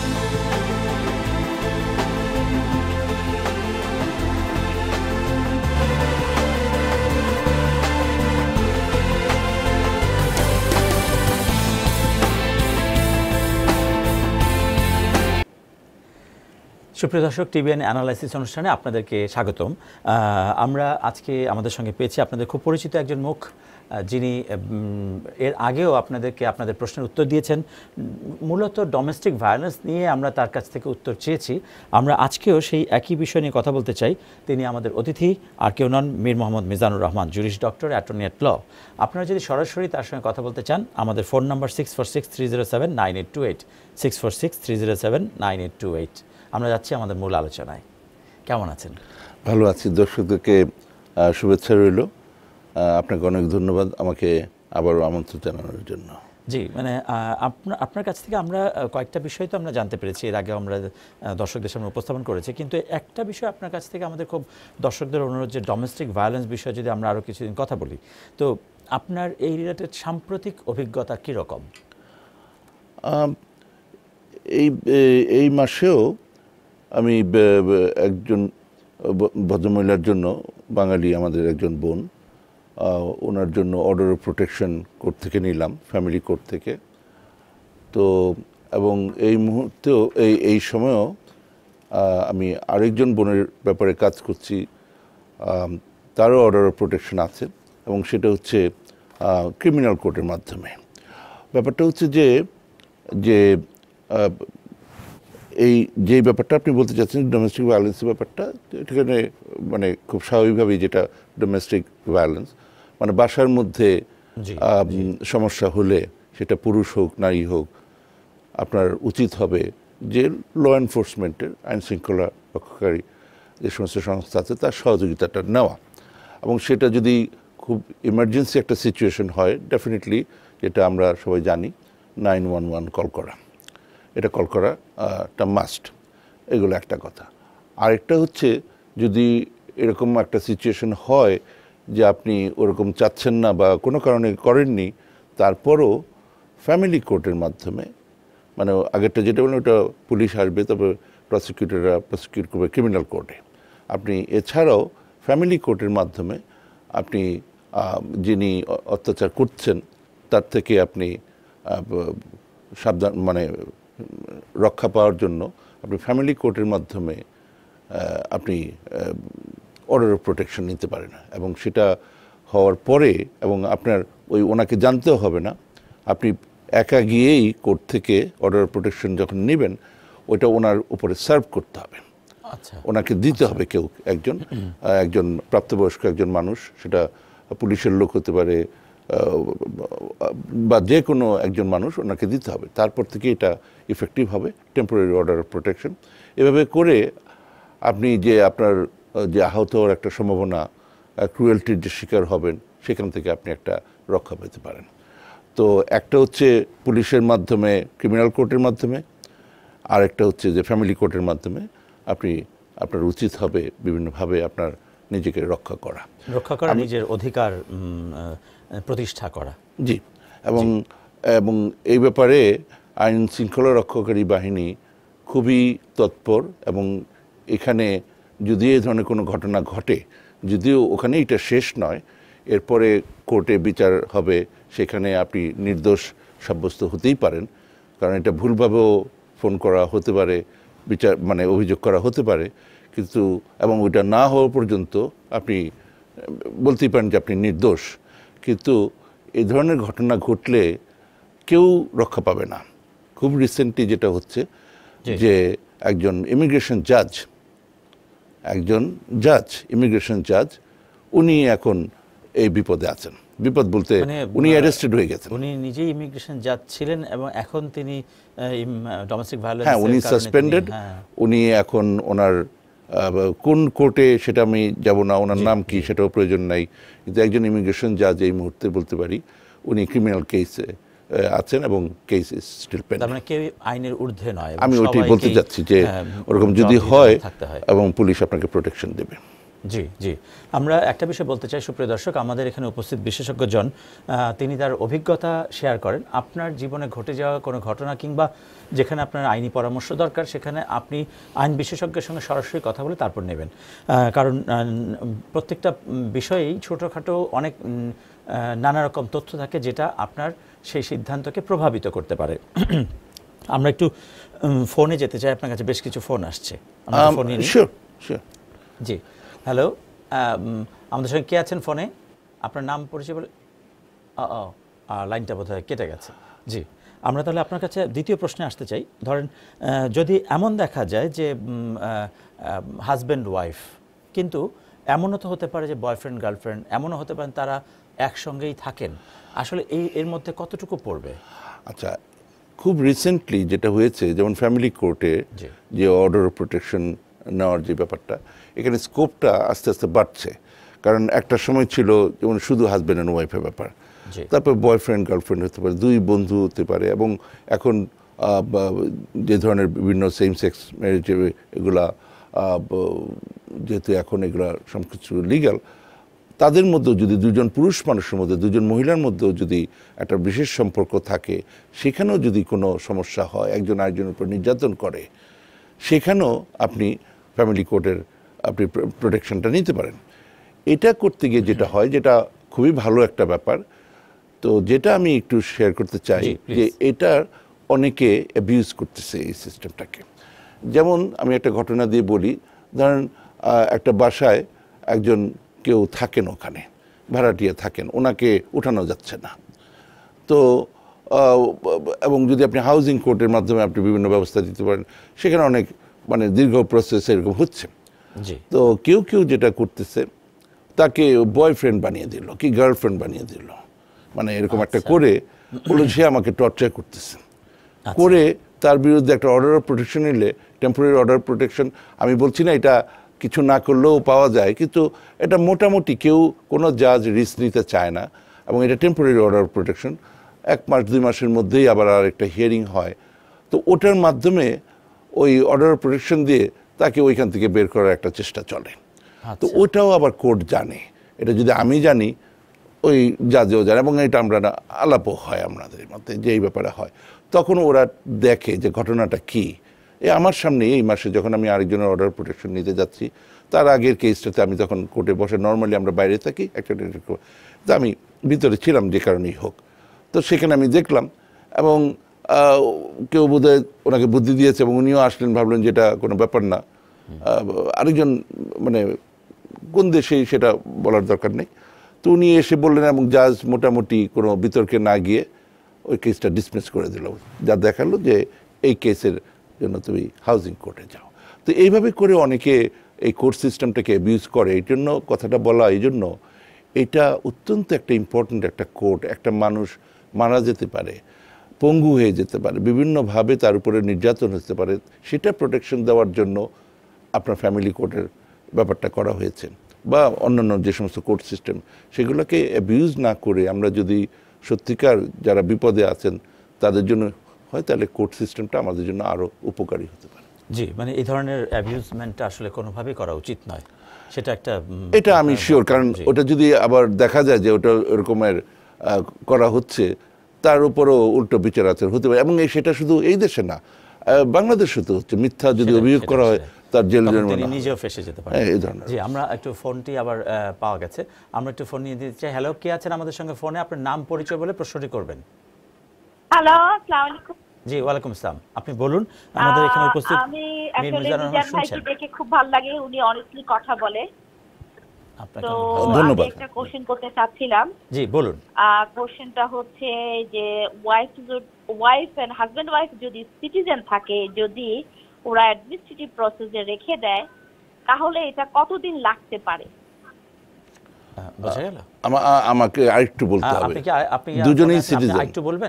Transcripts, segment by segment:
সুপ্রিয় দর্শক, TVN analysis অনুষ্ঠানে আপনাদেরকে স্বাগতম। আমরা আজকে আমাদের সঙ্গে পেয়েছি আপনাদের খুব পরিচিত একজন মুখ, যিনি এর আগেও আপনাদেরকে আপনাদের প্রশ্নের উত্তর দিয়েছেন। মূলত ডোমেস্টিক ভায়োলেন্স নিয়ে আমরা তার কাছ থেকে উত্তর চেয়েছি। আমরা আজকেও সেই একই বিষয় নিয়ে কথা বলতে চাই। তিনি আমাদের অতিথি, আর কেউ নন, Mir Mohammad Mizanur Rahman, jurist doctor, attorney at law. আপনারা যদি সরাসরি তার সঙ্গে কথা বলতে চান, আমাদের ফোন নাম্বার 646-307-9828, 646-307-9828। আমরা যাচ্ছি আমাদের মূল আলোচনায়। কেমন আছেন? ভালো আছি। দর্শকদেরকে শুভেচ্ছা রইল। আপনাকে অনেক ধন্যবাদ আমাকে আবারও আমন্ত্রণ জানানোর জন্য। জি, মানে আপনার কাছ থেকে আমরা কয়েকটা বিষয় তো আমরা জানতে পেরেছি, এর আগে আমরা দর্শকদের সামনে উপস্থাপন করেছি, কিন্তু একটা বিষয় আপনার কাছ থেকে আমাদের খুব দর্শকদের অনুরোধ যে ডোমেস্টিক ভায়োলেন্স বিষয়ে যদি আমরা আরও কিছুদিন কথা বলি। তো আপনার এই রিলেটেড সাম্প্রতিক অভিজ্ঞতা কীরকম? এই মাসেও আমি একজন ভদ্রমহিলার জন্য, বাঙালি আমাদের একজন বোন, ওনার জন্য অর্ডার অফ প্রোটেকশন কোর্ট থেকে নিলাম, ফ্যামিলি কোর্ট থেকে। তো এবং এই মুহূর্তেও এই সময়েও আমি আরেকজন বোনের ব্যাপারে কাজ করছি, তারও অর্ডার অফ প্রোটেকশন আছে, এবং সেটা হচ্ছে ক্রিমিনাল কোর্টের মাধ্যমে। ব্যাপারটা হচ্ছে যে এই যে ব্যাপারটা আপনি বলতে চাচ্ছেন ডোমেস্টিক ভায়োলেন্সের ব্যাপারটা, এখানে মানে খুব স্বাভাবিকভাবেই যেটা ডোমেস্টিক ভায়োলেন্স মানে বাসার মধ্যে সমস্যা হলে, সেটা পুরুষ হোক নারী হোক, আপনার উচিত হবে যে ল এনফোর্সমেন্টের, আইন শৃঙ্খলা রক্ষাকারী যে সমস্ত সংস্থা আছে তার সহযোগিতাটা নেওয়া, এবং সেটা যদি খুব ইমার্জেন্সি একটা সিচুয়েশন হয়, ডেফিনেটলি যেটা আমরা সবাই জানি 911 কল করা, এটা কল করাটা মাস্ট। এগুলো একটা কথা। আরেকটা হচ্ছে যদি এরকম একটা সিচুয়েশন হয় যে আপনি ওরকম চাচ্ছেন না বা কোনো কারণে করেননি, তারপরও ফ্যামিলি কোর্টের মাধ্যমে, মানে আগেরটা যেটা বললেন ওটা পুলিশ আসবে, তবে প্রসিকিউটররা প্রসিকিউট করবে ক্রিমিনাল কোর্টে। আপনি এছাড়াও ফ্যামিলি কোর্টের মাধ্যমে আপনি যিনি অত্যাচার করছেন তার থেকে আপনি সাবধান, মানে রক্ষা পাওয়ার জন্য আপনি ফ্যামিলি কোর্টের মাধ্যমে আপনি অর্ডার অফ প্রোটেকশন নিতে পারেন, এবং সেটা হওয়ার পরে, এবং আপনার ওনাকে জানতেও হবে না, আপনি একা গিয়েই কোর্ট থেকে অর্ডার অফ প্রোটেকশন যখন নেবেন, ওইটা ওনার উপরে সার্ভ করতে হবে। আচ্ছা, ওনাকে দিতে হবে কেউ একজন প্রাপ্তবয়স্ক একজন মানুষ, সেটা পুলিশের লোক হতে পারে বা যে কোনো একজন মানুষ, ওনাকে দিতে হবে। তারপর থেকে এটা ইফেক্টিভ হবে, টেম্পোরারি অর্ডার অফ প্রোটেকশন। এভাবে করে আপনি যে আপনার যে আহত হওয়ার একটা সম্ভাবনা, ক্রুয়েলটির যে শিকার হবেন, সেখান থেকে আপনি একটা রক্ষা পেতে পারেন। তো একটা হচ্ছে পুলিশের মাধ্যমে, ক্রিমিনাল কোর্টের মাধ্যমে, আর একটা হচ্ছে যে ফ্যামিলি কোর্টের মাধ্যমে আপনার উচিত হবে বিভিন্নভাবে আপনার নিজেকে রক্ষা করা, নিজের অধিকার প্রতিষ্ঠা করা। জি, এবং এই ব্যাপারে আইন শৃঙ্খলা রক্ষাকারী বাহিনী খুবই তৎপর, এবং এখানে যদি এই ধরনের কোনো ঘটনা ঘটে, যদিও ওখানে এটা শেষ নয়, এরপরে কোর্টে বিচার হবে, সেখানে আপনি নির্দোষ সাব্যস্ত হতেই পারেন, কারণ এটা ভুলভাবেও ফোন করা হতে পারে, বিচার মানে অভিযোগ করা হতে পারে, কিন্তু এবং ওইটা না হওয়া পর্যন্ত আপনি বলতেই পারেন যে আপনি নির্দোষ। কিন্তু এই ধরনের ঘটনা ঘটলে কেউ রক্ষা পাবে না। খুব রিসেন্টলি যেটা হচ্ছে যে একজন ইমিগ্রেশন জাজ উনি এখন এই বিপদে আছেন। বিপদ বলতে উনি অ্যারেস্টেড হয়ে গেছেন। উনি নিজেই ইমিগ্রেশন জাজ ছিলেন এবং এখন তিনি ডোমেস্টিক ভায়োলেন্স, হ্যাঁ, উনি সাসপেন্ডেড। উনি এখন ওনার কোন কোর্টে সেটা আমি যাব না, ওনার নাম কি সেটাও প্রয়োজন নাই, কিন্তু একজন ইমিগ্রেশন জাজ এই মুহূর্তে বলতে পারি উনি ক্রিমিনাল কেসে আছেন এবং কেস ইজ স্টিল পেন্ডিং। তার মানে কেউ আইনের ঊর্ধ্বে নয়। আমি ওইটাই বলতে যাচ্ছি যে ওরকম যদি হয় এবং পুলিশ আপনাকে প্রোটেকশন দেবে। জি জি, আমরা একটা বিষয় বলতে চাই সুপ্রিয় দর্শক, আমাদের এখানে উপস্থিত বিশেষজ্ঞজন তিনি তার অভিজ্ঞতা শেয়ার করেন। আপনার জীবনে ঘটে যাওয়া কোনো ঘটনা কিংবা যেখানে আপনার আইনি পরামর্শ দরকার সেখানে আপনি আইন বিশেষজ্ঞের সঙ্গে সরাসরি কথা বলে তারপর নেবেন, কারণ প্রত্যেকটা বিষয়েই ছোটোখাটো অনেক নানা রকম তথ্য থাকে যেটা আপনার সেই সিদ্ধান্তকে প্রভাবিত করতে পারে। আমরা একটু ফোনে যেতে চাই, আপনার কাছে বেশ কিছু ফোন আসছে। Sure sure. জি, হ্যালো, আমাদের সঙ্গে কে আছেন ফোনে? আপনার নাম পরিচয় বলে। লাইনটা বোধহয় কেটে গেছে। জি, আমরা তাহলে আপনার কাছে দ্বিতীয় প্রশ্নে আসতে চাই। ধরেন যদি এমন দেখা যায় যে হাজব্যান্ড ওয়াইফ, কিন্তু এমনও তো হতে পারে যে বয়ফ্রেন্ড গার্লফ্রেন্ড, এমনও হতে পারেন তারা একসঙ্গেই থাকেন, আসলে এর মধ্যে কতটুকু পড়বে? আচ্ছা, খুব রিসেন্টলি যেটা হয়েছে, যেমন ফ্যামিলি কোর্টে যে অর্ডার অফ প্রোটেকশন নেওয়ার যে ব্যাপারটা, এখানে স্কোপটা আস্তে আস্তে বাড়ছে। কারণ একটা সময় ছিল যেমন শুধু হাজব্যান্ড অ্যান্ড ওয়াইফের ব্যাপার, তারপর বয়ফ্রেন্ড গার্লফ্রেন্ড হতে পারে, দুই বন্ধু হতে পারে, এবং এখন যে ধরনের বিভিন্ন সেম সেক্স ম্যারেজ এগুলা, যেহেতু এখন এগুলা সব কিছু লিগ্যাল, তাদের মধ্যেও যদি দুজন পুরুষ মানুষের মধ্যে, দুজন মহিলার মধ্যেও যদি একটা বিশেষ সম্পর্ক থাকে, সেখানেও যদি কোনো সমস্যা হয়, একজন আরেকজনের উপর নির্যাতন করে, সেখানেও আপনি ফ্যামিলি কোর্টের আপনি প্রোটেকশনটা নিতে পারেন। এটা করতে গিয়ে যেটা হয়, যেটা খুবই ভালো একটা ব্যাপার, তো যেটা আমি একটু শেয়ার করতে চাই, যে এটার অনেকে অ্যাবিউজ করতেছে এই সিস্টেমটাকে। যেমন আমি একটা ঘটনা দিয়ে বলি, ধরেন একটা বাসায় একজন কেউ থাকেন, ওখানে ভাড়াটিয়া থাকেন, ওনাকে উঠানো যাচ্ছে না, তো এবং যদি আপনি হাউজিং কোর্টের মাধ্যমে আপনি বিভিন্ন ব্যবস্থা দিতে পারেন, সেখানে অনেক মানে দীর্ঘ প্রসেস এরকম হচ্ছে। তো কেউ কেউ যেটা করতেছে, তাকে বয়ফ্রেন্ড বানিয়ে দিল কি গার্লফ্রেন্ড বানিয়ে দিল, মানে এরকম একটা করে বলল সে আমাকে টর্চার করতেছে, করে তার বিরুদ্ধে একটা অর্ডার অফ প্রোটেকশন নিলে, টেম্পোরারি অর্ডার প্রোটেকশন, আমি বলছি না এটা কিছু না করলেও পাওয়া যায়, কিন্তু এটা মোটামুটি কেউ কোনো জাজ রিস্ক নিতে চায় না, এবং এটা টেম্পোরারি অর্ডার অফ প্রোটেকশন, 1 মাস 2 মাসের মধ্যেই আবার আর একটা হিয়ারিং হয়। তো ওটার মাধ্যমে ওই অর্ডার অফ প্রোটেকশন দিয়ে তাকে ওইখান থেকে বের করার একটা চেষ্টা চলে। তো ওটাও আবার কোর্ট জানে, এটা যদি আমি জানি ওই জাজেও জানে, এবং এটা আমরা আলাপও হয় আমাদের মধ্যে যে এই ব্যাপারে হয়, তখন ওরা দেখে যে ঘটনাটা কী। আমার সামনে এই মাসে যখন আমি আরেকজনের অর্ডার প্রোটেকশন নিতে যাচ্ছি, তার আগের কেসটাতে আমি তখন কোর্টে বসে, নর্মালি আমরা বাইরে থাকি, একটা তো আমি ভিতরে ছিলাম যে কারণেই হোক, তো সেখানে আমি দেখলাম, এবং কেউ বোধহয় ওনাকে বুদ্ধি দিয়েছে, এবং উনিও আসলেন, ভাবলেন যে এটা কোনো ব্যাপার না। আরেকজন মানে কোন দেশে সেটা বলার দরকার নেই, তো উনি এসে বললেন, এবং জাজ মোটামুটি কোনো বিতর্কে না গিয়ে ওই কেসটা ডিসমিস করে দিল, যা দেখালো যে এই কেসের জন্য তুমি হাউজিং কোর্টে যাও। তো এইভাবে করে অনেকে এই কোর্ট সিস্টেমটাকে অ্যাবিউজ করে। এই জন্য কথাটা বলা, এই জন্য এটা অত্যন্ত একটা ইম্পর্ট্যান্ট একটা কোর্ট। একটা মানুষ মারা যেতে পারে, পঙ্গু হয়ে যেতে পারে, বিভিন্নভাবে তার উপরে নির্যাতন হতে পারে, সেটা প্রোটেকশন দেওয়ার জন্য আপনার ফ্যামিলি কোর্টের ব্যাপারটা করা হয়েছে, বা অন্যান্য যে সমস্ত কোর্ট সিস্টেম, সেগুলোকে অ্যাবিউজ না করে আমরা যদি সত্যিকার যারা বিপদে আছেন তাদের জন্য হয়, তাহলে কোর্ট সিস্টেমটা আমাদের জন্য আরও উপকারী হতে পারে। জি, মানে এই ধরনের অ্যাবিউজমেন্টটা আসলে কোনোভাবেই করা উচিত নয়, সেটা একটা, এটা আমি শিওর, কারণ ওটা যদি আবার দেখা যায় যে ওটা এরকমের করা হচ্ছে, তার উপরও উল্টো বিচার আচার হতে পারে, এবং সেটা শুধু এই দেশে না, বাংলাদেশে তো হচ্ছে। মিথ্যা যদি অভিযোগ করা হয়, তার জেল জরিমানা, নিজেও ফেসে যেতে পারে এই ধরনের। জি, আমরা একটু ফোনটি আবার পাওয়া গেছে, আমরা একটু ফোন নিয়ে দিতে চাই। হ্যালো, কে আছেন আমাদের সঙ্গে ফোনে? আপনার নাম পরিচয় বলে প্রশ্নটি করবেন। হ্যালো, আসসালামু আলাইকুম। জি, ওয়ালাইকুম আসসালাম। আপনি বলুন। আমাদের এখানে উপস্থিত আমি আসলে মিজান ভাইকে দেখে খুব ভালো লাগে, উনি অনেস্টলি কথা বলে। তো ধন্যবাদ। একটা কোশ্চেন করতে চাচ্ছিলাম। জি, বলুন। কোশ্চেনটা হচ্ছে যে ওয়াইফ এন্ড হাজবেন্ড ওয়াইফ যদি সিটিজেন থাকে, যদি ওরা অ্যাডমিনিস্ট্রেটিভ প্রসেসে রেখে দেয়, তাহলে এটা কতদিন লাগতে পারে? বুঝা গেল? আমাকে আরেকটু বলতে হবে। আপনি দুজনেই সিটিজেন, একটু বলবেন।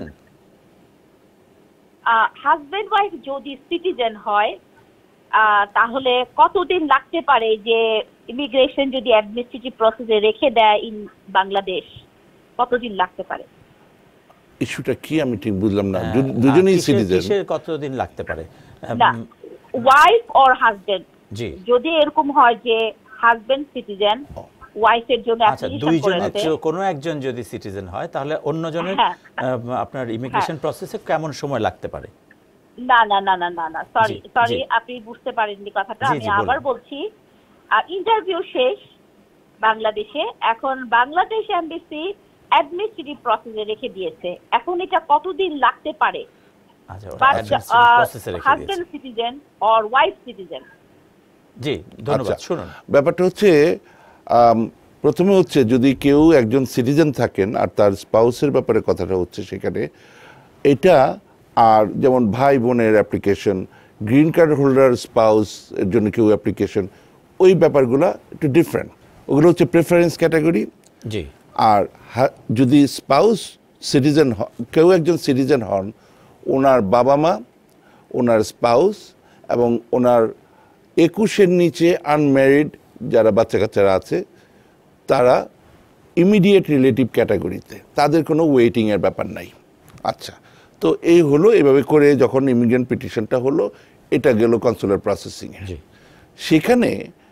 হাজবেন্ড ওয়াইফ যদি সিটিজেন হয়, তাহলে কতদিন লাগতে পারে যে ইমিগ্রেশন যদি অ্যাডমিনিস্ট্রেটিভ প্রসেসে রেখে দেয় ইন বাংলাদেশ, কতদিন লাগতে পারে? ইস্যুটা কি আমি ঠিক বুঝলাম না। দুজনেই সিটিজেন, কতদিন লাগতে পারে? না, ওয়াইফ অর হাজবেন্ড। জি, যদি এরকম হয় যে হাজবেন্ড সিটিজেন, ওয়াইফের জন্য আচ্ছা, অ্যাপ্লিকেশন দুইজনের করেছে। কোনো একজন যদি সিটিজেন হয় তাহলে অন্যজনের হ্যাঁ। আপনার ইমিগ্রেশন প্রসেসে কেমন সময় লাগতে পারে? না না না না না না, সরি জি, সরি, জি। আপনি বুঝতে পারেননি কথাটা। জি, আমি জি, বলুন। আবার বলছি, ইন্টারভিউ শেষ বাংলাদেশে, এখন বাংলাদেশ এমবাসি অ্যাডমিনিস্ট্রেটিভ প্রসেসে রেখে দিয়েছে। এখন এটা কতদিন লাগতে পারে? আচ্ছা, ওটা বাট administrative process এ রেখে দিয়েছে। Husband citizen or wife citizen. জি, ধন্যবাদ। আচ্ছা, শুনুন, ব্যাপারটা হচ্ছে প্রথমে হচ্ছে যদি কেউ একজন সিটিজেন থাকেন আর তার স্পাউসের ব্যাপারে কথাটা হচ্ছে সেখানে এটা, আর যেমন ভাই বোনের application, green card holder spouse এর জন্য কেউ অ্যাপ্লিকেশন, ওই ব্যাপারগুলো একটু ডিফারেন্ট। ওগুলো হচ্ছে প্রেফারেন্স ক্যাটাগরি। জি, আর যদি স্পাউস সিটিজেন, কেউ একজন সিটিজেন হন, ওনার বাবা মা, ওনার স্পাউস এবং ওনার 21-এর নিচে আনম্যারিড যারা বাচ্চা কাচ্চারা আছে তারা ইমিডিয়েট রিলেটিভ ক্যাটাগরিতে, তাদের কোনো ওয়েটিংয়ের ব্যাপার নাই। আচ্ছা, তো এই হলো, এভাবে করে যখন ইমিগ্রেন্ট পিটিশনটা হলো, এটা গেল কনসুলার প্রসেসিংয়ে। জি, সেখানে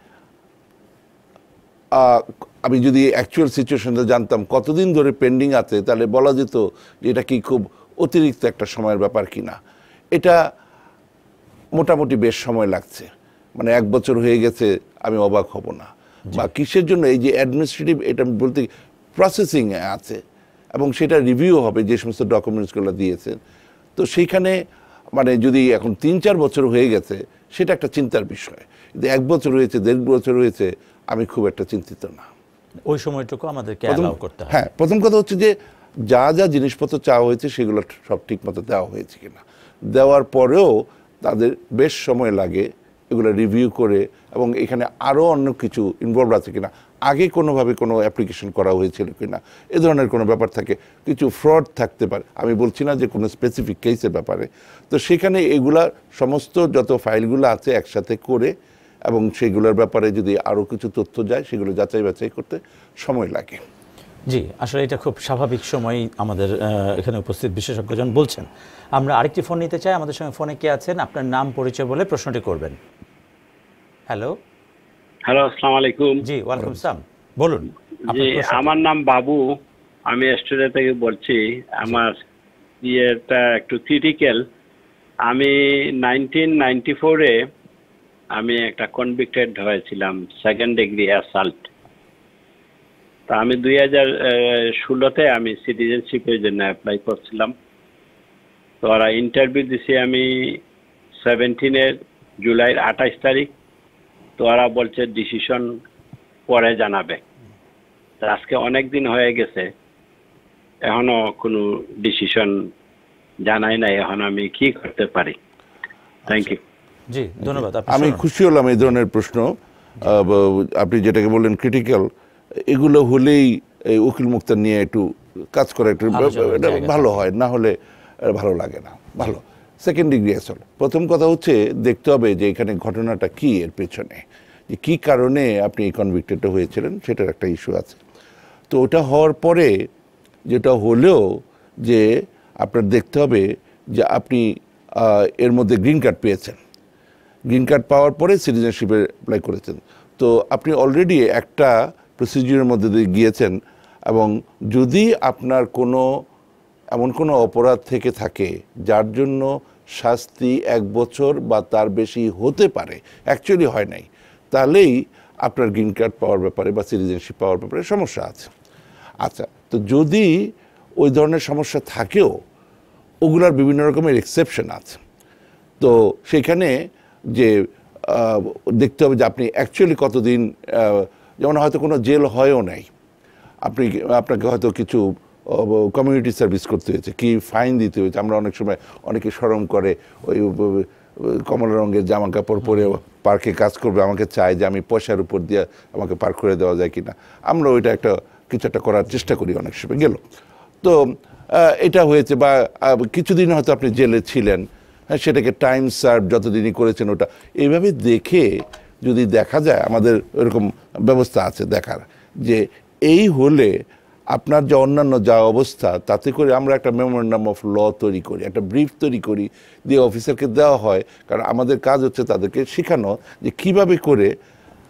আমি যদি অ্যাকচুয়াল সিচুয়েশনটা জানতাম কতদিন ধরে পেন্ডিং আছে, তাহলে বলা যেত যে এটা কি খুব অতিরিক্ত একটা সময়ের ব্যাপার কিনা। এটা মোটামুটি বেশ সময় লাগছে, মানে 1 বছর হয়ে গেছে, আমি অবাক হব না। বা কিসের জন্য এই যে অ্যাডমিনিস্ট্রেটিভ, এটা বলতে প্রসেসিংয়ে আছে এবং সেটা রিভিউ হবে যে সমস্ত ডকুমেন্টসগুলো দিয়েছেন। তো সেইখানে মানে যদি এখন 3-4 বছর হয়ে গেছে সেটা একটা চিন্তার বিষয়, কিন্তু 1 বছর হয়েছে, 1.5 বছর হয়েছে, আমি খুব একটা চিন্তিত না। ওই সময়টুকু আমাদেরকে অ্যালাউ করতে হবে। হ্যাঁ, প্রথম কথা হচ্ছে যে যা যা জিনিসপত্র চাওয়া হয়েছে সেগুলো সব ঠিক মতো দেওয়া হয়েছে কিনা। দেওয়ার পরেও তাদের বেশ সময় লাগে এগুলো রিভিউ করে, এবং এখানে আরও অন্য কিছু ইনভলভ আছে কিনা, আগে কোনোভাবে কোনো অ্যাপ্লিকেশন করা হয়েছিল কিনা, এ ধরনের কোনো ব্যাপার থাকে, কিছু ফ্রড থাকতে পারে। আমি বলছি না যে কোনো স্পেসিফিক কেসের ব্যাপারে। তো সেখানে এগুলা সমস্ত যত ফাইলগুলো আছে একসাথে করে এবং সেগুলোর ব্যাপারে যদি আরও কিছু তথ্য যায় সেগুলো যাচাই বাছাই করতে সময় লাগে। জি, আসলে এটা খুব স্বাভাবিক সময় আমাদের এখানে উপস্থিত বিশেষজ্ঞজন বলছেন। আমরা আরেকটি ফোন নিতে চাই। আমাদের সঙ্গে ফোনে কে আছেন? আপনার নাম পরিচয় বলে প্রশ্নটি করবেন। হ্যালো। হ্যালো, আসসালামু আলাইকুম। জি, ওয়ালাইকুম আসসালাম, বলুন। জি, আমার নাম বাবু, আমি অস্ট্রেলিয়া থেকে বলছি। আমার ইয়েটা একটু ক্রিটিক্যাল। আমি 1994-এ আমি একটা কনভিক্টেড হয়েছিলাম 2nd ডিগ্রি অ্যাসাল্ট। তা আমি 2016-তে আমি সিটিজেনশিপের জন্য অ্যাপ্লাই করছিলাম। তো ওরা ইন্টারভিউ দিছি আমি 17-এর জুলাইয়ের 28 তারিখ। তো ওরা বলছে ডিসিশন পরে জানাবে। তা আজকে অনেক দিন হয়ে গেছে, এখনো কোনো ডিসিশন জানাই নাই। এখন আমি কি করতে পারি? Thank you. জি, ধন্যবাদ। আমি খুশি হলাম এই ধরনের প্রশ্ন। আপনি যেটাকে বললেন ক্রিটিক্যাল, এগুলো হলেই এই উকিল মুক্তার নিয়ে একটু কাজ করা একটু এটা ভালো হয়, না হলে ভালো লাগে না। ভালো। 2nd ডিগ্রি অ্যাসল্ট, প্রথম কথা হচ্ছে দেখতে হবে যে এখানে ঘটনাটা কি, এর পেছনে যে কী কারণে আপনি কনভিক্টেড হয়েছিলেন সেটার একটা ইস্যু আছে। তো ওটা হওয়ার পরে যেটা হলেও যে আপনার দেখতে হবে যে আপনি এর মধ্যে গ্রিন কার্ড পেয়েছেন, গ্রিন কার্ড পাওয়ার পরে সিটিজেনশিপে অ্যাপ্লাই করেছেন। তো আপনি অলরেডি একটা প্রসিডিউরের মধ্যে দিয়ে গিয়েছেন, এবং যদি আপনার কোনো এমন কোনো অপরাধ থেকে থাকে যার জন্য শাস্তি 1 বছর বা তার বেশি হতে পারে, অ্যাকচুয়ালি হয় নাই, তাহলেই আপনার গ্রিন কার্ড পাওয়ার ব্যাপারে বা সিটিজেনশিপ পাওয়ার ব্যাপারে সমস্যা আছে। আচ্ছা, তো যদি ওই ধরনের সমস্যা থাকেও, ওগুলার বিভিন্ন রকমের এক্সেপশন আছে। তো সেখানে যে দেখতে হবে যে আপনি অ্যাকচুয়ালি কতদিন, যেমন হয়তো কোনো জেল হয়ও নাই, আপনাকে হয়তো কিছু কমিউনিটি সার্ভিস করতে হয়েছে, কি ফাইন দিতে হয়েছে। আমরা অনেক সময় অনেকে শরম করে ওই কমলা রঙের জামা কাপড় পরে পার্কে কাজ করবে, আমাকে চায় যে আমি পয়সার উপর দিয়ে আমাকে পার্ক করে দেওয়া যায় কিনা। আমরা ওইটা কিছু একটা করার চেষ্টা করি, অনেক সময় গেল। তো এটা হয়েছে, বা কিছুদিন হয়তো আপনি জেলে ছিলেন, হ্যাঁ, সেটাকে টাইম সার্ভ যতদিনই করেছেন ওটা, এইভাবে দেখে যদি দেখা যায়, আমাদের এরকম ব্যবস্থা আছে দেখার যে এই হলে আপনার যে অন্যান্য যা অবস্থা, তাতে করে আমরা একটা মেমোরেন্ডাম অফ ল তৈরি করি, একটা ব্রিফ তৈরি করি, দিয়ে অফিসারকে দেওয়া হয়। কারণ আমাদের কাজ হচ্ছে তাদেরকে শেখানো যে কিভাবে করে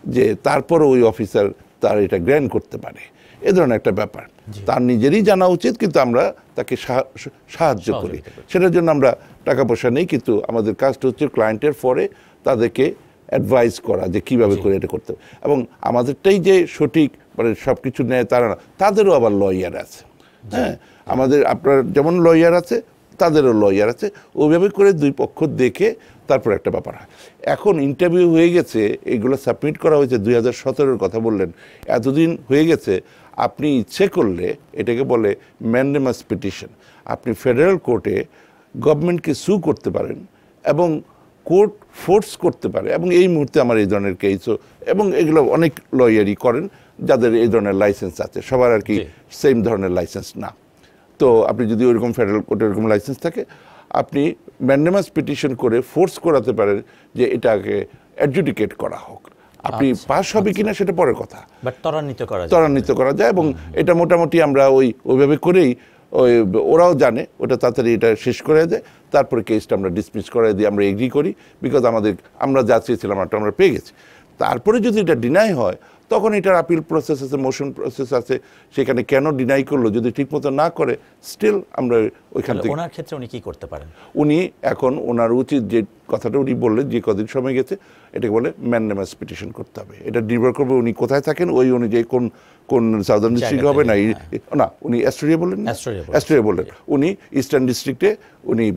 যে তারপরও ওই অফিসার তার এটা গ্র্যান্ট করতে পারে, এ ধরনের একটা ব্যাপার তার নিজেরই জানা উচিত, কিন্তু আমরা তাকে সাহায্য করি। সেটার জন্য আমরা টাকা পয়সা নেই, কিন্তু আমাদের কাজটা হচ্ছে ক্লায়েন্টের পরে তাদেরকে অ্যাডভাইস করা যে কীভাবে করে এটা করতে হবে। এবং আমাদেরটাই যে সঠিক মানে সব কিছু নেয় তারা না, তাদেরও আবার লয়ার আছে। হ্যাঁ, আমাদের আপনার যেমন লয়ার আছে তাদেরও লয়ার আছে, ওইভাবে করে দুই পক্ষ দেখে তারপর একটা ব্যাপার হয়। এখন ইন্টারভিউ হয়ে গেছে, এগুলো সাবমিট করা হয়েছে 2017-র কথা বললেন, এতদিন হয়ে গেছে। আপনি ইচ্ছে করলে এটাকে বলে ম্যান্ডেমাস পিটিশন, আপনি ফেডারেল কোর্টে গভর্নমেন্টকে সু করতে পারেন এবং কোর্ট ফোর্স করতে পারে। এবং এই মুহূর্তে আমার এই ধরনের কেসও, এবং এগুলো অনেক লয়ারই করেন যাদের এই ধরনের লাইসেন্স আছে, সবার আর কি সেম ধরনের লাইসেন্স না। তো আপনি যদি ওইরকম ফেডারেল কোর্টের এরকম লাইসেন্স থাকে, আপনি ম্যান্ডেমাস পিটিশন করে ফোর্স করাতে পারেন যে এটাকে অ্যাডজুডিকেট করা হোক। আপনি পাস হবে কিনা সেটা পরের কথা, বাট ত্বরান্বিত করা যায়। এবং এটা মোটামুটি আমরা ওইভাবে করেই ওরাও জানে ওটা তাড়াতাড়ি এটা শেষ করে দেয়, তারপরে কেসটা আমরা ডিসমিস করে দিই, আমরা এগ্রি করি, বিকজ আমরা যা চেয়েছিলাম আমরা পেয়ে গেছি। তারপরে যদি এটা ডিনাই হয় তখন এটার আপিল প্রসেস আছে, মোশন প্রসেস আছে, সেখানে কেন ডিনাই করলো যদি ঠিকমতো না করে, স্টিল আমরা ওইখান থেকে। ওনার ক্ষেত্রে উনি কি করতে পারেন? উনি এখন ওনার উচিত যে কথাটা উনি বললেন যে কদিন সময় গেছে, এটাকে বলে ম্যান্ডেমাস পিটিশন করতে হবে। এটা নির্ভর করবে উনি কোথায় থাকেন, ওই অনুযায়ী কোন সাউদার্ন ডিস্ট্রিক্ট হবে না উনি অ্যাস্টোরিয়া বললেন, অ্যাস্টোরিয়া বললেন, উনি ইস্টার্ন ডিস্ট্রিক্টে উনি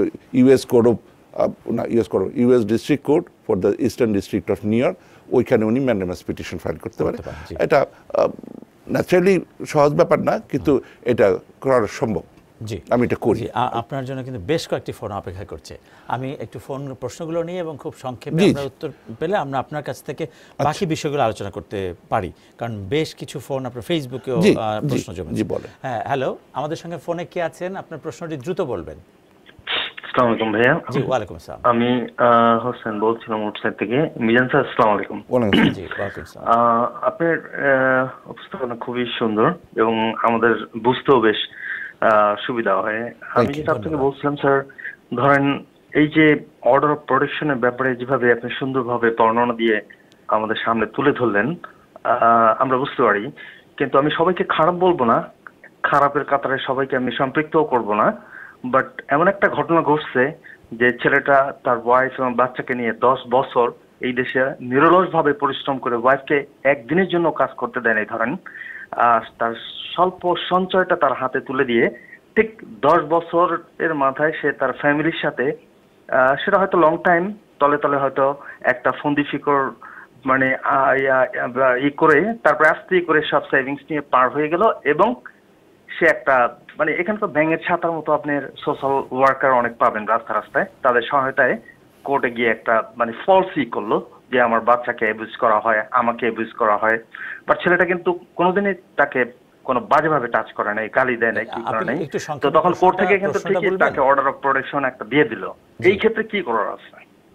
US district court for the eastern district of New York, ওইখানে উনি ম্যান্ডেমাস পিটিশন ফাইল করতে পারে। এটা ন্যাচারালি সহজ ব্যাপার না, কিন্তু এটা করা সম্ভব। জি, আমি এটা করি। আপনার জন্য কিন্তু বেশ কয়েকটি ফোন অপেক্ষা করছে। আমি একটু ফোন প্রশ্নগুলো নিয়ে এবং খুব সংক্ষেপে আমরা উত্তর পেলে আমরা আপনার কাছ থেকে বাকি বিষয়গুলো আলোচনা করতে পারি, কারণ বেশ কিছু ফোন আপনার ফেসবুকেও প্রশ্ন জমেছে। হ্যাঁ, হ্যালো, আমাদের সঙ্গে ফোনে কে আছেন? আপনার প্রশ্নটি দ্রুত বলবেন। আসসালামু আলাইকুম ভাইয়া। জি, ওয়ালাইকুম আসসালাম। আমি হোসেন বলছিলাম ওয়েবসাইট থেকে। মিজান স্যার, আসসালামু আলাইকুম। জি, ওয়ালাইকুম আসসালাম। আপনার উপস্থাপনা খুবই সুন্দর এবং আমাদের বুঝতেও বেশ সুবিধা হয়। আমি যেটা আপনাকে বলছিলাম স্যার, ধরেন এই যে অর্ডার অফ প্রোটেকশনের ব্যাপারে যেভাবে আপনি সুন্দরভাবে বর্ণনা দিয়ে আমাদের সামনে তুলে ধরলেন, আমরা বুঝতে পারি, কিন্তু আমি সবাইকে খারাপ বলবো না, খারাপের কাতারে সবাইকে আমি সম্পৃক্তও করব না। বাট এমন একটা ঘটনা ঘটছে যে ছেলেটা তার ওয়াইফ এবং বাচ্চাকে নিয়ে 10 বছর এই দেশে নিরলসভাবে পরিশ্রম করে ওয়াইফকে একদিনের জন্য কাজ করতে দেয় নাই, ধরেন তার স্বল্প সঞ্চয়টা তার হাতে তুলে দিয়ে ঠিক 10 বছরের মাথায় সে তার ফ্যামিলির সাথে, সেটা হয়তো লং টাইম, তলে তলে হয়তো একটা ফন্দি ফিকর মানে করে তারপরে আস্তে করে সব সেভিংস নিয়ে পার হয়ে গেল। এবং সে একটা মানে এখানে তো ব্যাঙের ছাতার মতো আপনার সোশ্যাল ওয়ার্কার অনেক পাবেন রাস্তায়, তাদের সহায়তায় কোর্টে গিয়ে একটা মানে ফলসই করলো যে আমার বাচ্চাকে অ্যাবিউজ করা হয়, আমাকে অ্যাবিউজ করা হয়। বাট ছেলেটা কিন্তু কোনোদিনই তাকে কোনো বাজেভাবে টাচ করে নাই, গালি দেয় নাই, কি করে নাই। তো তখন কোর্ট থেকে কিন্তু ঠিকই তাকে অর্ডার অফ প্রোটেকশন একটা দিয়ে দিল। এই ক্ষেত্রে কি করার আছে?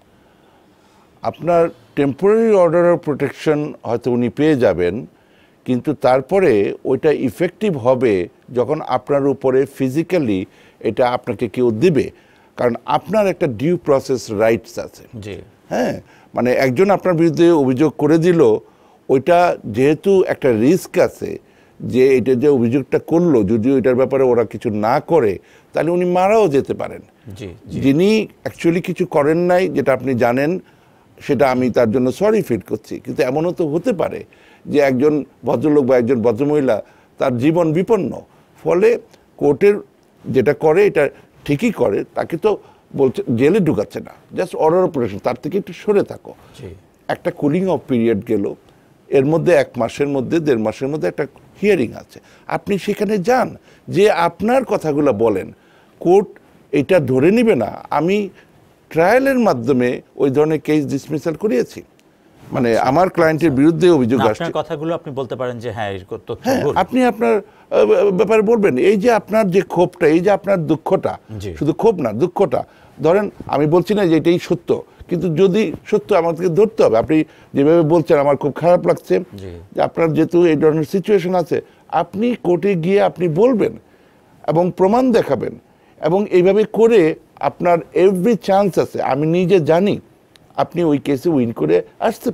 আপনার টেম্পোরারি অর্ডার অফ প্রোটেকশন হয়তো উনি পেয়ে যাবেন, কিন্তু তারপরে ওইটা ইফেক্টিভ হবে যখন আপনার উপরে ফিজিক্যালি এটা আপনাকে কেউ দিবে, কারণ আপনার একটা ডিউ প্রসেস রাইটস আছে। হ্যাঁ, মানে একজন আপনার বিরুদ্ধে অভিযোগ করে দিল, ওইটা যেহেতু একটা রিস্ক আছে যে এটা যে অভিযোগটা করলো যদিও এটার ব্যাপারে ওরা কিছু না করে, তাহলে উনি মারাও যেতে পারেন। যিনি অ্যাকচুয়ালি কিছু করেন নাই, যেটা আপনি জানেন, সেটা আমি তার জন্য সরি ফিল করছি, কিন্তু এমনও তো হতে পারে যে একজন ভদ্রলোক বা একজন ভদ্রমহিলা তার জীবন বিপন্ন, ফলে কোর্টের যেটা করে এটা ঠিকই করে, তাকে তো বলছে জেলে ঢুকাচ্ছে না, জাস্ট অর্ডার অফ প্রোটেকশন, তার থেকে একটু সরে থাকো। একটা কুলিং অফ পিরিয়ড গেল, এর মধ্যে 1 মাসের মধ্যে 1.5 মাসের মধ্যে একটা হিয়ারিং আছে, আপনি সেখানে যান, যে আপনার কথাগুলো বলেন, কোর্ট এটা ধরে নিবে না। আমি ট্রায়ালের মাধ্যমে ওই ধরনের কেস ডিসমিসাল করিয়েছি, মানে আমার ক্লায়েন্টের বিরুদ্ধে অভিযোগ আসছে, আপনার কথাগুলো আপনি বলতে পারেন যে হ্যাঁ আপনি আপনার ব্যাপারে বলবেন। এই যে আপনার যে ক্ষোভটা, এই যে আপনার দুঃখটা, শুধু ক্ষোভ না দুঃখটা, ধরেন আমি বলছি না যে এটাই সত্য, কিন্তু যদি সত্য আমাদেরকে ধরতে হবে। আপনি যেভাবে বলছেন আমার খুব খারাপ লাগছে যে আপনার যেহেতু এই ধরনের সিচুয়েশন আছে, আপনি কোর্টে গিয়ে আপনি বলবেন এবং প্রমাণ দেখাবেন, এবং এইভাবে করে আপনার এভরি চান্স আছে, আমি নিজে জানি আপনি ওই কেসে উইন করে আসতে পারেন।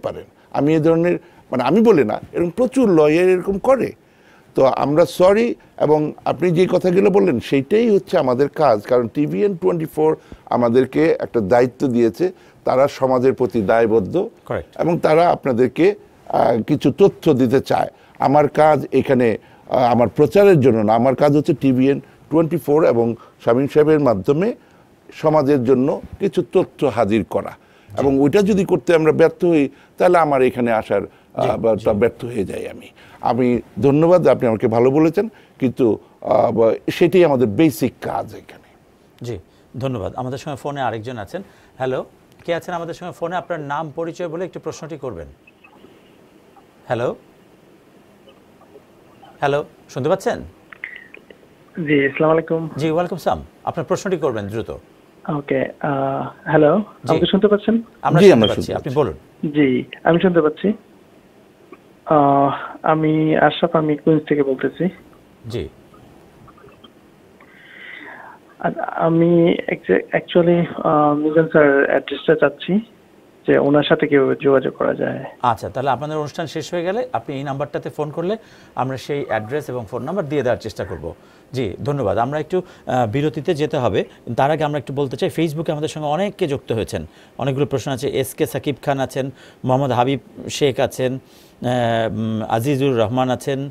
আমি এ ধরনের মানে আমি বলি না, এরকম প্রচুর লয়ার এরকম করে। তো আমরা সরি, এবং আপনি যে কথাগুলো বললেন সেইটাই হচ্ছে আমাদের কাজ, কারণ TVN24 আমাদেরকে একটা দায়িত্ব দিয়েছে, তারা সমাজের প্রতি দায়বদ্ধ এবং তারা আপনাদেরকে কিছু তথ্য দিতে চায়। আমার কাজ এখানে আমার প্রচারের জন্য না, আমার কাজ হচ্ছে TVN24 এবং শামীম সাহেবের মাধ্যমে সমাজের জন্য কিছু তথ্য হাজির করা, এবং ওইটা যদি করতে আমরা ব্যর্থ হই তাহলে আমার এখানে আসার ব্যর্থ হয়ে যাই। আমি ধন্যবাদ, আপনি আমাকে ভালো বলেছেন, কিন্তু সেটাই আমাদের বেসিক কাজ এখানে। জি ধন্যবাদ। আমাদের সঙ্গে ফোনে আরেকজন আছেন। হ্যালো, কে আছেন আমাদের সঙ্গে ফোনে? আপনার নাম পরিচয় বলে একটু প্রশ্নটি করবেন। হ্যালো হ্যালো, শুনতে পাচ্ছেন? জি, আসসালামু আলাইকুম। জি ওয়ালাইকুম সালাম, আপনার প্রশ্নটি করবেন দ্রুত। ওকে, হ্যালো, আপনি শুনতে পাচ্ছেন? আমরা শুনতে পাচ্ছি, আপনি বলুন। জি, আমি শুনতে পাচ্ছি। আমি আশরাফ, আমি কুইন্স থেকে বলতেছি। জি, আমি অ্যাকচুয়ালি মিজান স্যার অ্যাড্রেসটা চাচ্ছি, যে ওনার সাথে কিভাবে যোগাযোগ করা যায়। আচ্ছা, তাহলে আপনাদের অনুষ্ঠান শেষ হয়ে গেলে আপনি এই নাম্বারটাতে ফোন করলে আমরা সেই অ্যাড্রেস এবং ফোন নাম্বার দিয়ে দেওয়ার চেষ্টা করব। জি ধন্যবাদ। আমরা একটু বিরতিতে যেতে হবে, তার আগে আমরা একটু বলতে চাই, ফেসবুকে আমাদের সঙ্গে অনেকে যুক্ত হয়েছেন, অনেকগুলো প্রশ্ন আছে। SK সাকিব খান আছেন, মোহাম্মদ হাবিব শেখ আছেন, আজিজুর রহমান আছেন,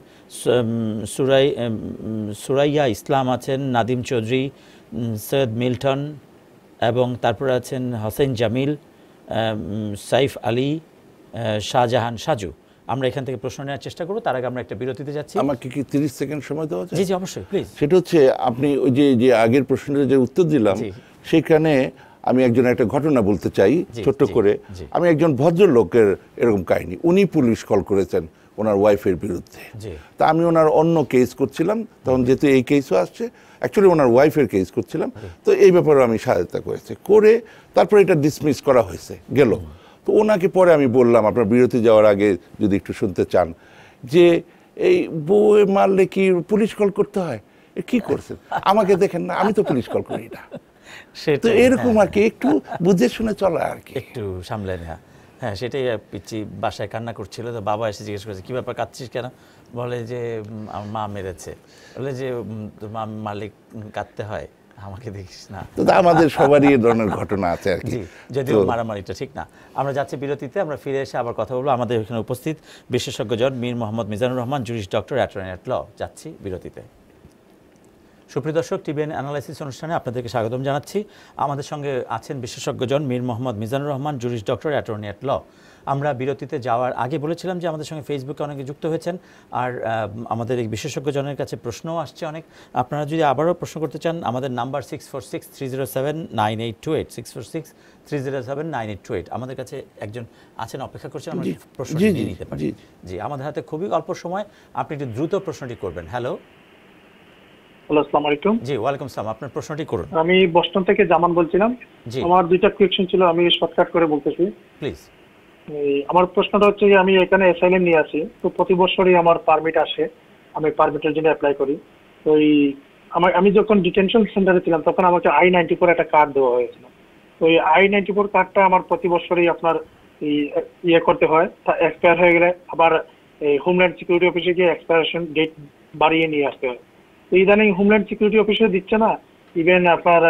সুরাইয়া ইসলাম আছেন, নাদিম চৌধুরী, সৈয়দ মিল্টন, এবং তারপরে আছেন হোসেন জামিল, সাইফ আলী, শাহজাহান সাজু। আমরা এখান থেকে প্রশ্ন নেওয়ার চেষ্টা করব, তার আগে আমরা একটা বিরতিতে যাচ্ছি। আমাকে কি 30 সেকেন্ড সময় দেওয়া যায়? জি জি অবশ্যই, প্লিজ। সেটা হচ্ছে, আপনি ওই যে আগের প্রশ্নের যে উত্তর দিলাম সেখানে আমি একটা ঘটনা বলতে চাই ছোট্ট করে। আমি একজন ভদ্রলোকের এরকম কাহিনী, উনি পুলিশ কল করেছেন ওনার ওয়াইফের বিরুদ্ধে। তা আমি ওনার অন্য কেস করছিলাম, তখন যেহেতু এই কেসও আসছে, অ্যাকচুয়ালি ওনার ওয়াইফের কেস করছিলাম, তো এই ব্যাপারে আমি সহায়তা করে তারপরে এটা ডিসমিস করা হয়েছে গেল। তো ওনাকে পরে আমি বললাম, আপনার বিরতি যাওয়ার আগে যদি একটু শুনতে চান, যে এই বউ মারলে কি পুলিশ কল করতে হয়? কি করছেন? আমাকে দেখেন না, আমি তো পুলিশ কল করি না। তো এরকম আর কি, একটু বুঝে শুনে চলা আর কি, একটু সামলে নেওয়া। হ্যাঁ, সেটাই। পিচ্ছি বাসায় কান্না করছিল, তো বাবা এসে জিজ্ঞেস করেছে, কী ব্যাপার, কাঁদছিস কেন? বলে যে আমার মা মেরেছে। বলে যে মা মালিক কাঁদতে হয়, আমাকে দেখিস না। তো আমাদের সবারই এই ধরনের ঘটনা আছে আর কি, যদিও মারামারিটা ঠিক না। আমরা যাচ্ছি বিরতিতে, আমরা ফিরে এসে আবার কথা বলবো। আমাদের এখানে উপস্থিত বিশেষজ্ঞজন Mir Mohammad Mizanur Rahman, jurist doctor, attorney at law. যাচ্ছি বিরতিতে। সুপ্রিয় দর্শক, TVN অ্যানালাইসিস অনুষ্ঠানে আপনাদেরকে স্বাগতম জানাচ্ছি। আমাদের সঙ্গে আছেন বিশেষজ্ঞজন Mir Mohammad Mizanur Rahman, jurist doctor, attorney at law. আমরা বিরতিতে যাওয়ার আগে বলেছিলাম যে আমাদের সঙ্গে ফেসবুকে অনেকে যুক্ত হয়েছেন, আর আমাদের এই বিশেষজ্ঞজনের কাছে প্রশ্নও আসছে অনেক। আপনারা যদি আবারও প্রশ্ন করতে চান, আমাদের নাম্বার 646-307-9828, 646-307-9828। আমাদের কাছে একজন আছেন, অপেক্ষা করছেন, আমরা প্রশ্নটি নিয়ে নিতে পারি। জি, আমাদের হাতে খুবই অল্প সময়, আপনি একটু দ্রুত প্রশ্নটি করবেন। হ্যালো হ্যালো, আসসালামু আলাইকুম। জি ওয়ালাইকুম সালাম, আপনার প্রশ্নটি করুন। আমি বস্টন থেকে জামান বলছিলাম। আমার দুইটা কোয়েশ্চেন ছিল, আমি শর্টকাট করে বলতেছি প্লিজ। আমার প্রশ্নটা হচ্ছে যে আমি এখানে অ্যাসাইলাম নিয়ে আসি, তো প্রতি বছরই আমার পারমিট আসে, আমি পারমিটের জন্য অ্যাপ্লাই করি। তো আমি যখন ডিটেনশন সেন্টারে ছিলাম তখন আমাকে I-94 একটা কার্ড দেওয়া হয়েছিল। তো এই I-94 কার্ডটা আমার প্রতি বছরই আপনার ইয়ে করতে হয়, তা এক্সপায়ার হয়ে গেলে আবার এই হোমল্যান্ড সিকিউরিটি অফিসে গিয়ে এক্সপায়ারেশন ডেট বাড়িয়ে নিয়ে আসতে হয়। তো ইদানিং হোমল্যান্ড সিকিউরিটি অফিসে দিচ্ছে না, ইভেন আপনার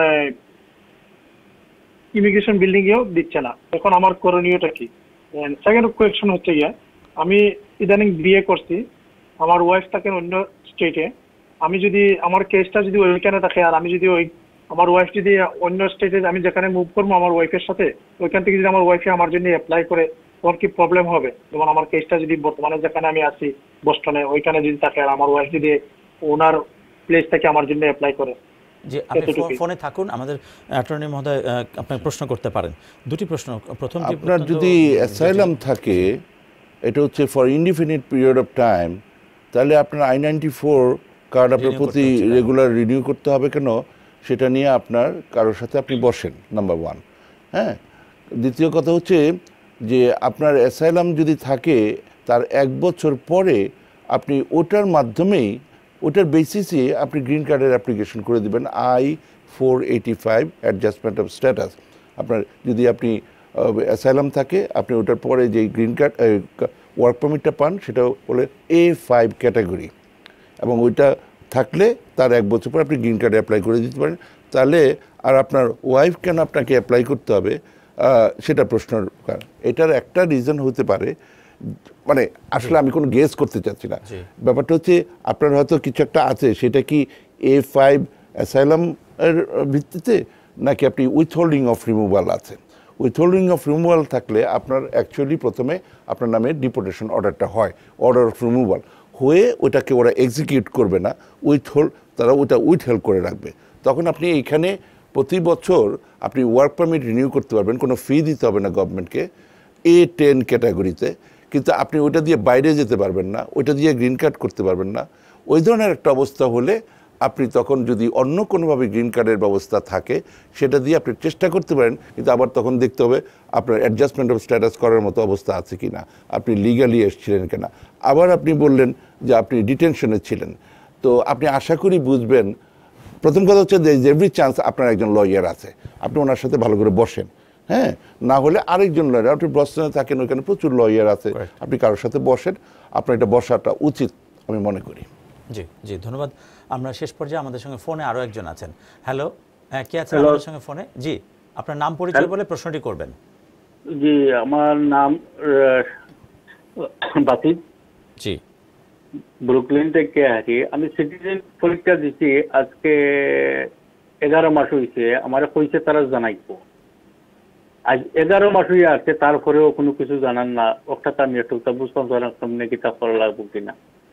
ইমিগ্রেশন বিল্ডিং এও দিচ্ছে না। এখন আমার করণীয়টা কি? সেকেন্ড কোয়েশ্চন হচ্ছে গিয়ে, আমি ইদানিং বিয়ে করছি, আমার ওয়াইফ থাকেন অন্য স্টেটে। আমি যদি আমার কেসটা যদি ওইখানে থাকে, আর আমি যদি আমার ওয়াইফ যদি অন্য স্টেটে, আমি যেখানে মুভ করবো আমার ওয়াইফের সাথে, ওইখান থেকে যদি আমার ওয়াইফে আমার জন্য অ্যাপ্লাই করে, তখন কি প্রবলেম হবে? যেমন আমার কেসটা যদি বর্তমানে যেখানে আমি আছি বস্টনে, ওইখানে যদি থাকে, আর আমার ওয়াইফ যদি ওনার প্লেস থেকে আমার জন্য অ্যাপ্লাই করে। যে আপনি ফোনে থাকুন, আমাদের অ্যাটর্নি মহোদয় আপনাকে প্রশ্ন করতে পারেন। দুটি প্রশ্ন। প্রথম, আপনার যদি অ্যাসাইলাম থাকে, এটা হচ্ছে for indefinite period of time, তাহলে আপনার I-94 কার্ড আপনার প্রতি রেগুলার রিনিউ করতে হবে কেন, সেটা নিয়ে আপনার কারোর সাথে আপনি বসেন, নাম্বার 1। হ্যাঁ, দ্বিতীয় কথা হচ্ছে যে আপনার অ্যাসাইলাম যদি থাকে, তার 1 বছর পরে আপনি ওটার মাধ্যমেই, ওটার বেসিসে আপনি গ্রিন কার্ডের অ্যাপ্লিকেশন করে দেবেন, I-485 অ্যাডজাস্টমেন্ট অফ স্ট্যাটাস। আপনার যদি আপনি অ্যাসাইলাম থাকে, আপনি ওটার পরে যে গ্রিন কার্ড ওয়ার্ক পারমিটটা পান সেটা বলে A5 ক্যাটাগরি, এবং ওইটা থাকলে তার 1 বছর পর আপনি গ্রিন কার্ডে অ্যাপ্লাই করে দিতে পারেন। তাহলে আর আপনার ওয়াইফ কেন আপনাকে অ্যাপ্লাই করতে হবে সেটা প্রশ্নের কারণ। এটার একটা রিজন হতে পারে, মানে আসলে আমি কোনো গেস করতে চাচ্ছি না, ব্যাপারটা হচ্ছে আপনার হয়তো কিছু একটা আছে, সেটা কি A5 অ্যাসাইলাম এর ভিত্তিতে, নাকি আপনি উইথহোল্ডিং অফ রিমুভাল আছে। উইথহোল্ডিং অফ রিমুভাল থাকলে আপনার অ্যাকচুয়ালি প্রথমে আপনার নামে ডিপোর্টেশন অর্ডারটা হয়, অর্ডার অফ রিমুভাল হয়ে ওটাকে ওরা এক্সিকিউট করবে না, তারা ওটা উইথহেল্ড করে রাখবে। তখন আপনি এইখানে প্রতি বছর আপনি ওয়ার্ক পারমিট রিনিউ করতে পারবেন, কোনো ফি দিতে হবে না গভর্নমেন্টকে, A10 ক্যাটাগরিতে। কিন্তু আপনি ওইটা দিয়ে বাইরে যেতে পারবেন না, ওইটা দিয়ে গ্রিন কার্ড করতে পারবেন না। ওই ধরনের একটা অবস্থা হলে আপনি তখন যদি অন্য কোনোভাবে গ্রিন কার্ডের ব্যবস্থা থাকে সেটা দিয়ে আপনি চেষ্টা করতে পারেন, কিন্তু আবার তখন দেখতে হবে আপনার অ্যাডজাস্টমেন্ট অফ স্ট্যাটাস করার মতো অবস্থা আছে কি না, আপনি লিগালি এসেছিলেন কিনা। আবার আপনি বললেন যে আপনি ডিটেনশনে ছিলেন, তো আপনি আশা করি বুঝবেন, প্রথম কথা হচ্ছে যে এভরি চান্স আপনার একজন লয়ার আছে, আপনি ওনার সাথে ভালো করে বসেন, হ্যাঁ, না হলে আরেকজন লয়ার, আপনি বস্টনে থাকেন, ওইখানে প্রচুর লয়ার আছে, আপনি কারোর সাথে বসেন, আপনার এটা বসাটা উচিত আমি মনে করি। জি জি, ধন্যবাদ। আমরা শেষ পর্যায়ে আমাদের সঙ্গে ফোনে আরও একজন আছেন। হ্যালো, কে আছেন আমাদের সঙ্গে ফোনে? জি, আপনার নাম পরিচয় বলে প্রশ্নটি করবেন। জি, আমার নাম বাসিদ, জি, ব্রুকলিন থেকে আছি। আমি সিটিজেন পরীক্ষা দিচ্ছি, আজকে 11 মাস হয়েছে, আমার কইছে তারা জানাইবো, আজ 11 মাস হয়ে আছে, তারপরেও কোনো কিছু জানান না। ওটা আমি একটু বুঝতাম সামনে কিতাব করা লাগবো কিনা।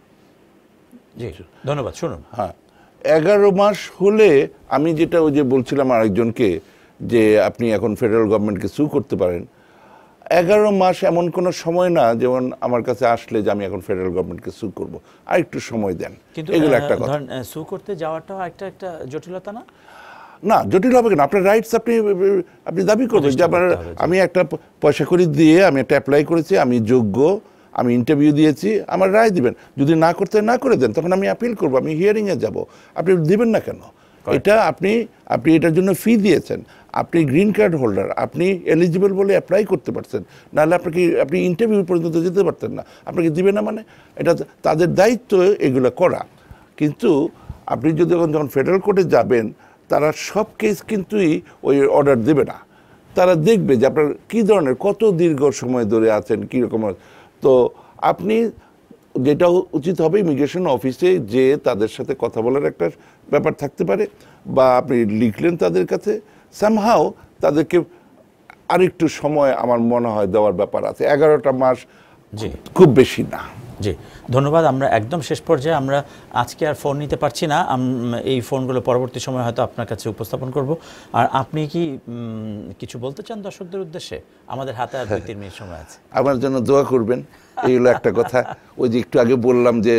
জি, ধন্যবাদ। শুনুন, হ্যাঁ, 11 মাস হলে আমি যেটা ওই যে বলছিলাম আরেকজনকে, যে আপনি এখন ফেডারেল গভর্নমেন্টকে সু করতে পারেন। 11 মাস এমন কোনো সময় না যেমন আমার কাছে আসলে যে আমি এখন ফেডারেল গভর্নমেন্টকে সু করব, আর একটু সময় দেন। কিন্তু এগুলো একটা কথা। ধরেন সু করতে যাওয়াটাও একটা জটিলতা না? না, জটিল হবে কেন, আপনার রাইটস আপনি দাবি করবেন যে আপনার, আমি একটা পয়সা করি দিয়ে আমি একটা অ্যাপ্লাই করেছি, আমি যোগ্য, আমি ইন্টারভিউ দিয়েছি, আমার রায় দিবেন। যদি না করতে না করে দেন তখন আমি আপিল করবো, আমি হিয়ারিংয়ে যাব। আপনি দিবেন না কেন? এটা আপনি এটার জন্য ফি দিয়েছেন, আপনি গ্রিন কার্ড হোল্ডার, আপনি এলিজিবল বলে অ্যাপ্লাই করতে পারছেন, নাহলে আপনি ইন্টারভিউ পর্যন্ত যেতে পারতেন না। আপনাকে দিবে না মানে এটা তাদের দায়িত্ব এগুলো করা। কিন্তু আপনি যদি যখন ফেডারেল কোর্টে যাবেন, তারা সব কেস কিন্তুই ওই অর্ডার দেবে না, তারা দেখবে যে আপনার কী ধরনের, কত দীর্ঘ সময় ধরে আছেন, কীরকম। তো আপনি যেটা উচিত হবে, ইমিগ্রেশন অফিসে যে তাদের সাথে কথা বলার একটা ব্যাপার থাকতে পারে, বা আপনি লিখলেন তাদের কাছে, সামহাও তাদেরকে আরেকটু সময় আমার মনে হয় দেওয়ার ব্যাপার আছে। 11টা মাস খুব বেশি না। জি, ধন্যবাদ। আমরা একদম শেষ পর্যায়ে, আমরা আজকে আর ফোন নিতে পারছি না, এই ফোনগুলো পরবর্তী সময় হয়তো আপনার কাছে উপস্থাপন করব। আর আপনি কি কিছু বলতে চান দর্শকদের উদ্দেশ্যে? আমাদের হাতে আর 2-3 মিনিট সময় আছে। আমার জন্য দোয়া করবেন, এই হলো একটা কথা। ওই যে একটু আগে বললাম যে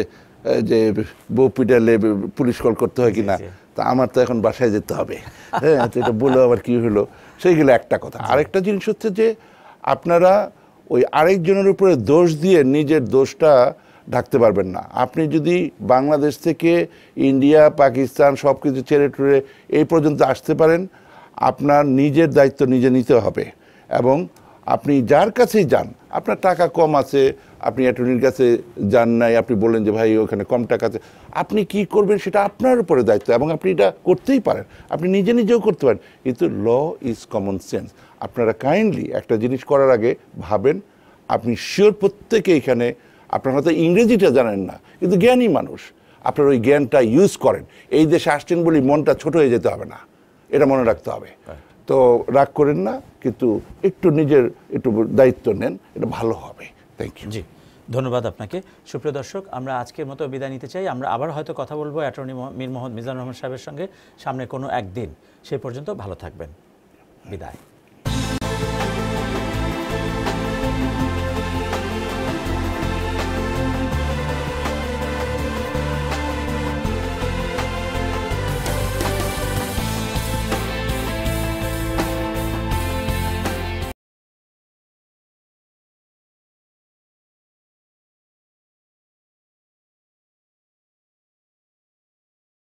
বউ পিটালে পুলিশ কল করতে হয় কিনা, তা আমার তো এখন বাসায় যেতে হবে, হ্যাঁ, তো এটা বলে আবার কি হলো, সেইগুলো একটা কথা। আরেকটা জিনিস হচ্ছে যে আপনারা ওই আরেকজনের উপরে দোষ দিয়ে নিজের দোষটা ঢাকতে পারবেন না। আপনি যদি বাংলাদেশ থেকে ইন্ডিয়া, পাকিস্তান সব কিছু ছেড়ে টুড়ে এই পর্যন্ত আসতে পারেন, আপনার নিজের দায়িত্ব নিজে নিতে হবে। এবং আপনি যার কাছেই যান, আপনার টাকা কম আছে, আপনি অ্যাটর্নির কাছে যান নাই, আপনি বললেন যে ভাই ওখানে কম টাকা আছে, আপনি কি করবেন সেটা আপনার উপরে দায়িত্ব, এবং আপনি এটা করতেই পারেন, আপনি নিজেও করতে পারেন। কিন্তু ল ইজ কমন সেন্স। আপনারা কাইন্ডলি একটা জিনিস করার আগে ভাবেন, আপনি শিওর প্রত্যেকে এখানে, আপনার হয়তো ইংরেজিটা জানেন না, কিন্তু জ্ঞানী মানুষ, আপনার ওই জ্ঞানটা ইউজ করেন। এই দেশে আসছেন বলে মনটা ছোট হয়ে যেতে হবে না, এটা মনে রাখতে হবে। তো রাগ করেন না, কিন্তু একটু নিজের একটু দায়িত্ব নেন, এটা ভালো হবে। Thank you. জি, ধন্যবাদ আপনাকে। সুপ্রিয় দর্শক, আমরা আজকের মতো বিদায় নিতে চাই। আমরা আবার হয়তো কথা বলবো অ্যাটর্নি মীর মোহাম্মদ মিজানুর রহমান সাহেবের সঙ্গে সামনে কোনো একদিন। সেই পর্যন্ত ভালো থাকবেন। বিদায়।